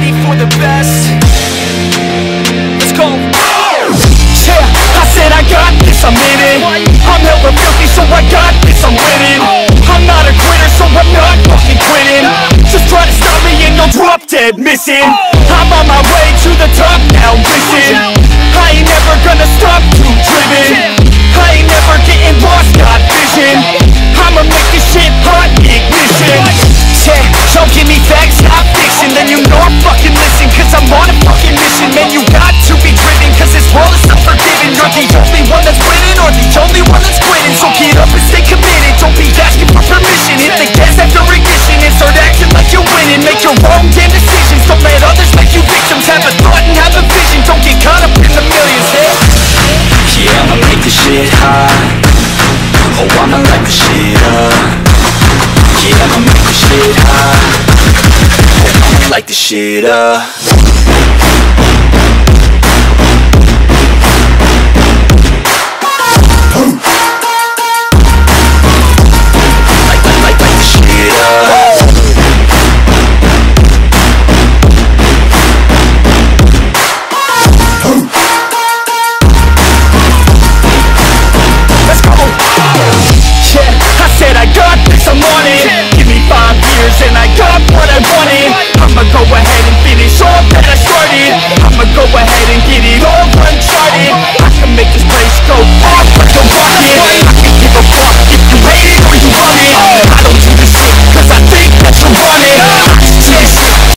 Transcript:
ready for the best. Let's go. Yeah, I said I got this, I'm in it. I'm hella filthy, so I got this, I'm winning. I'm not a quitter, so I'm not fucking quitting. Just try to stop me and you'll drop dead missing. I'm on my way to the top now, listen. I ain't never gonna stop, too driven. I ain't never getting lost, got vision. I'ma make this shit hot, ignition. Yeah, don't give me facts, not fiction. Then you know I'm fucking listen, cause I'm on a fucking mission. Man, you got to be driven, cause this world is unforgiving. You're the only one that's winning, or the only one that's quitting. So get up and stay committed, don't be asking for permission. Hit the gas after ignition and start acting like you're winning. Make your own damn decisions, don't let others make you victims. Have a thought and have a vision, don't get caught up in the millions. Yeah, I'ma make this shit hot. Oh, I'ma light the shit up. Yeah, I'ma make this shit hot. Oh, I'ma light the shit up.